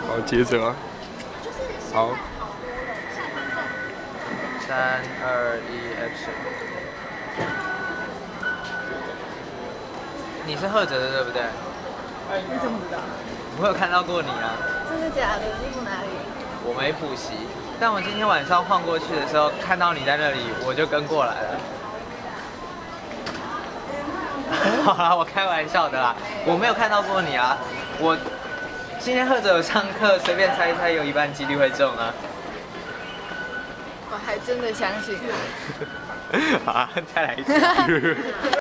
好，接着啊。好。 3、2、1 ，Action！ 你是赫哲的对不对？ 你怎么知道？ 我有看到过你啊。 真的假的？你住哪里？ 我没补习，但我今天晚上晃过去的时候，看到你在那里，我就跟过来了。好啦，我开玩笑的啦，我没有看到过你啊。我今天赫哲有上课，随便猜一猜，有1半几率会中啊。 我还真的相信。 好啊，再来一次。